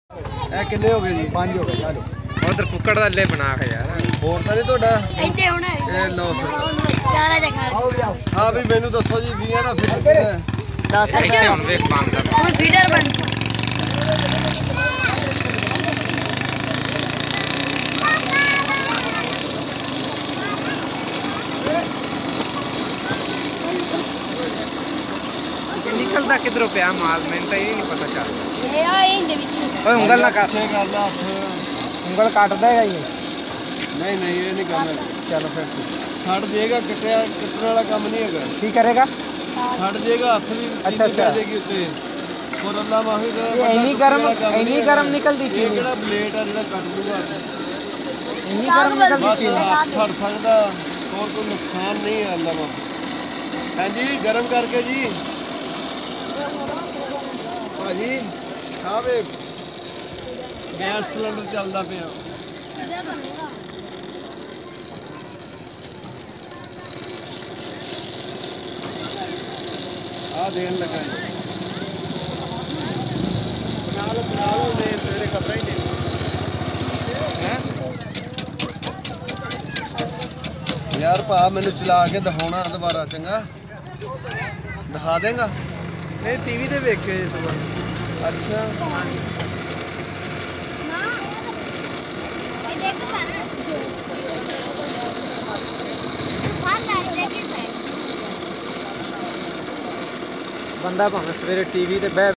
किन्ने हो गए जी? 5 हो गए। उधर कुकड़ का ले बना के यार होर तां नहीं तुहाडा? ਇੱਥੇ ਹੁਣ ਇਹ ਲਓ ਫਿਰ। ਚਾਰਾ ਜਗਾ हाँ भी मैनू दसो जी 20 का फिट कितना है? 10 ਇੱਥੇ ਹੁਣ ਵੇਖ ਬੰਦਾ ਹੁਣ ਫੀਡਰ ਬਣ निकलता किधरों पे माल मैंने तो ये नहीं पता चल ਇਹ ਆ ਇਹਦੇ ਵਿੱਚ ओए उंगल ना काट अच्छे गल आ हथ ਉਂਗਲ ਕੱਟ ਦੇਗਾ ये। नहीं नहीं ये नहीं करना चलो फिर सड़ जाएगा कटने वाला काम नहीं है की करेगा? सड़ जाएगा हथ भी अच्छा, अच्छा। जाएगी उत्ते और अल्लाह माफी करे ये इन्नी गरम निकलती ये चीज केड़ा ब्लेड है जेड़ा कट दूगा इन्नी गरम निकलती बस चीज हाथ सड़ सकदा और कोई नुकसान नहीं है अल्लाह माफी। हां जी गरम करके जी भाजी हाँ वे गैस सिलेंडर चलता पे आ देन लगा बना लो तेरे कपड़ा ही दे यार भा मैनू चला के दिखाना दोबारा चंगा दिखा देगा नहीं टीवी ते देखे सुबह अच्छा बंदा भावे सवेरे टीवी ते बह